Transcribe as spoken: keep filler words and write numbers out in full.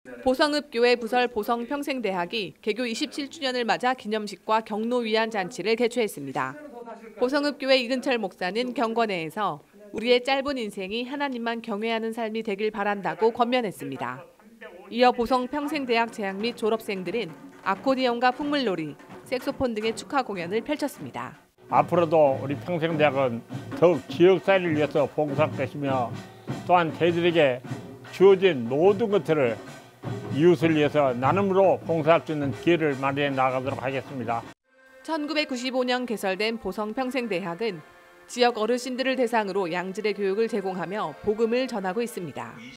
보성읍교회 부설 보성평생대학이 개교 이십칠 주년을 맞아 기념식과 경로 위안 잔치를 개최했습니다. 보성읍교회 이근철 목사는 경건회에서 우리의 짧은 인생이 하나님만 경외하는 삶이 되길 바란다고 권면했습니다. 이어 보성평생대학 재학 및 졸업생들은 아코디언과 풍물놀이, 색소폰 등의 축하 공연을 펼쳤습니다. 앞으로도 우리 평생대학은 더욱 지역사회를 위해서 봉사할 것이며 또한 저희들에게 주어진 모든 것들을 이웃을 위해서 나눔으로 봉사할 수 있는 기회를 마련해 나가도록 하겠습니다. 천구백구십오 년 개설된 보성평생대학은 지역 어르신들을 대상으로 양질의 교육을 제공하며 복음을 전하고 있습니다.